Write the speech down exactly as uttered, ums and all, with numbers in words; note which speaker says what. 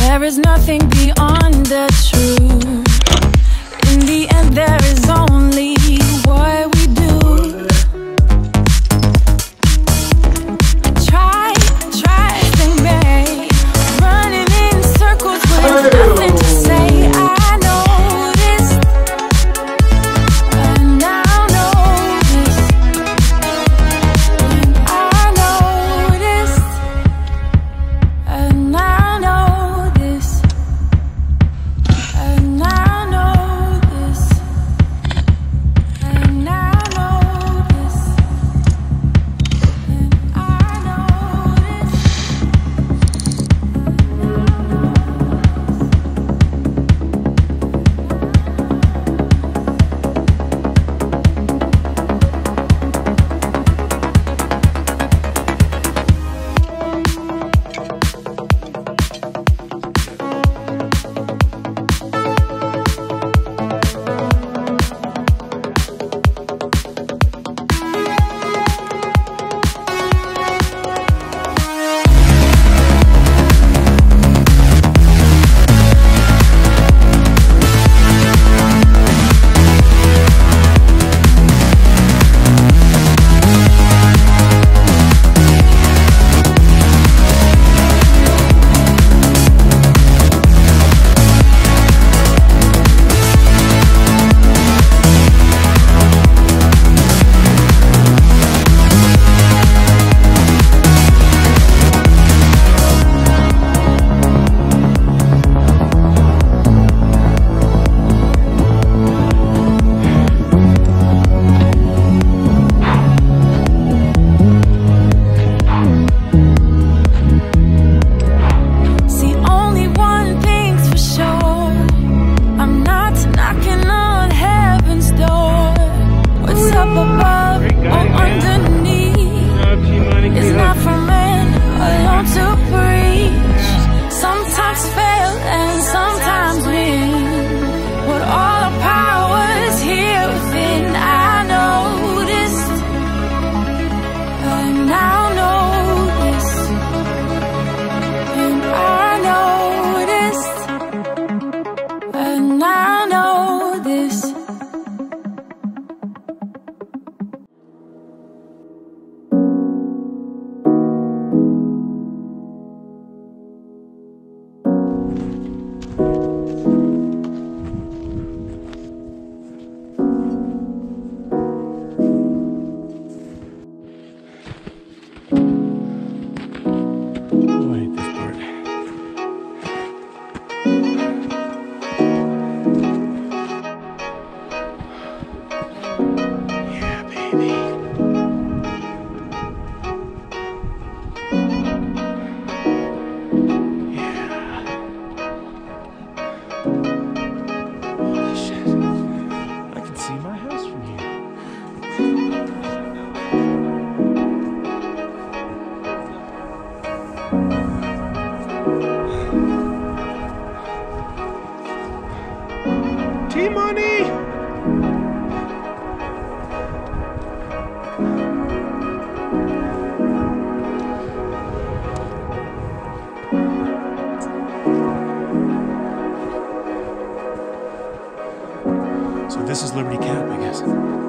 Speaker 1: There is nothing beyond the truth. In the end, there is only what we do. Try, try, sting me, running in circles with nothing to say. I know this, and I know this, and I know this, and I know this, and I know this, and I know this, and I know this. See, only one thing's for sure, I'm not knocking on heaven's door. What's up above or underneath is not for men alone to preach. Sometimes fail and sometimes win, but all the power is here within. I know this, and I know this, and I know this, and I know this.
Speaker 2: Oh, I hate this part. Yeah, baby. Yeah. Holy shit. I can see my house from here. T-Money! So this is Liberty Cap, I guess.